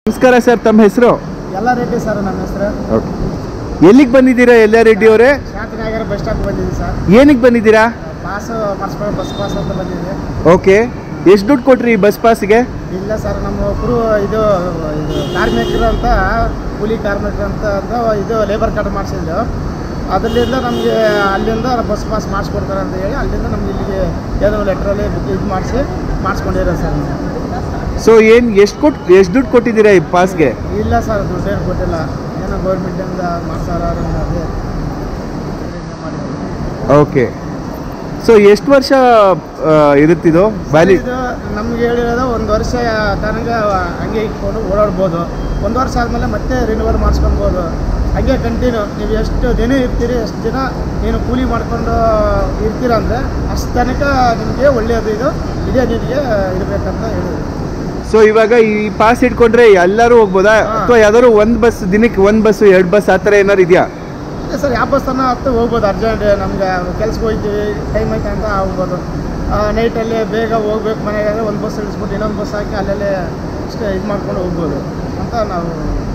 ನಮಸ್ಕಾರ ಸರ್, ತಮ್ಮ ಹೆಸರು? ಯಲ್ಲಾರೆಡ್ಡಿ ಸರ್ ನಮ್ಮ ಹೆಸರು. ಓಕೆ, ಎಲ್ಲಿಗೆ ಬಂದಿದ್ದೀರಾ ಯಲ್ಲಾರೆಡ್ಡಿ ಅವರೇ? ಶಾಂತಿನಗರ ಬಸ್ ಸ್ಟಾಪ್ ಬಂದಿದ್ದೀವಿ ಸರ್. ಏನಕ್ಕೆ ಬಂದಿದ್ದೀರಾ? ಪಾಸ್ ಮಾಡಿಸ್ಕೊಂಡು ಬಸ್ ಪಾಸ್ ಅಂತ ಬಂದಿದ್ದೆ. ಓಕೆ, ಎಷ್ಟು ದುಡ್ಡು ಕೊಟ್ರಿ ಈ ಬಸ್ ಪಾಸ್ಗೆ? ಇಲ್ಲ ಸರ್, ನಮ್ಮ ಒಬ್ಬರು ಇದು ಕಾರ್ಮಿಕರು ಅಂತ, ಕೂಲಿ ಕಾರ್ಮಿಕರು ಅಂತ ಇದು ಲೇಬರ್ ಕಾರ್ಡ್ ಮಾಡಿಸಿದ್ರು. ಅದರಿಂದ ನಮಗೆ ಅಲ್ಲಿಂದ ಬಸ್ ಪಾಸ್ ಮಾಡಿಸ್ಕೊಡ್ತಾರೆ ಅಂತ ಹೇಳಿ ಅಲ್ಲಿಂದ ನಮ್ಗೆ ಇಲ್ಲಿಗೆ ಏನೋ ಲೆಟ್ರಲ್ಲಿ ಇದು ಮಾಡಿಸ್ಕೊಂಡಿರೋ ಸರ್. ಸೊ ಎಷ್ಟು ದುಡ್ಡು ಕೊಟ್ಟಿದ್ದೀರಾ ಈ ಪಾಸ್ಗೆ? ಇಲ್ಲ ಸರ್, ದುಡ್ಡೇನು ಕೊಟ್ಟಿಲ್ಲ. ಏನೋ ಗೌರ್ಮೆಂಟಿಂದ ಮಾಡ್ಸಾರ ಅದೇ. ಓಕೆ, ಸೊ ಎಷ್ಟು ವರ್ಷ ಇರುತ್ತಿದ್ದು ವ್ಯಾಲಿಡ್? ಇದು ನಮ್ಗೆ ಹೇಳಿರೋದು 1 ವರ್ಷ ತನಕ ಹಂಗೆ ಇಟ್ಕೊಂಡು ಓಡಾಡ್ಬೋದು. 1 ವರ್ಷ ಆದಮೇಲೆ ಮತ್ತೆ ರಿನ್ಯೂವಲ್ ಮಾಡಿಸ್ಕೊಬೋದು. ಹಾಗೆ ಕಂಟಿನ್ಯೂ ನೀವು ಎಷ್ಟು ದಿನ ಇರ್ತೀರಿ, ಎಷ್ಟು ದಿನ ನೀನು ಕೂಲಿ ಮಾಡಿಕೊಂಡು ಇರ್ತೀರ ಅಂದರೆ ಅಷ್ಟು ತನಕ ನಿಮಗೆ ಒಳ್ಳೆಯದು. ಇದೇ ನಿಮಗೆ ಇರಬೇಕಂತ ಹೇಳಿದ್ರು. ಸೊ ಇವಾಗ ಈ ಪಾಸ್ ಇಟ್ಕೊಂಡ್ರೆ ಎಲ್ಲರೂ ಹೋಗ್ಬೋದಾ, ಅಥವಾ ಯಾವ್ದಾದ್ರು ಒಂದು ಬಸ್, ದಿನಕ್ಕೆ 1 ಬಸ್ಸು 2 ಬಸ್ ಆ ಥರ ಏನಾರು ಇದೆಯಾ? ಅದೇ ಸರ್, ಯಾವ ಬಸ್ ಹತ್ತು ಹೋಗ್ಬೋದು. ಅರ್ಜೆಂಟ್ ನಮ್ಗೆ ಕೆಲ್ಸಕ್ಕೆ ಹೋಗ್ತೀವಿ, ಟೈಮ್ ಆಯ್ತು ಅಂತ ಹೋಗ್ಬೋದು. ನೈಟಲ್ಲಿ ಬೇಗ ಹೋಗ್ಬೇಕು ಮನೆಗೆ, 1 ಬಸ್ ಇಳಿಸ್ಬಿಟ್ಟು ಇನ್ನೊಂದು ಬಸ್ ಹಾಕಿ ಅಲ್ಲಲ್ಲೇ ಇಷ್ಟೇ ಇದು ಮಾಡ್ಕೊಂಡು ಹೋಗ್ಬೋದು ಅಂತ ನಾವು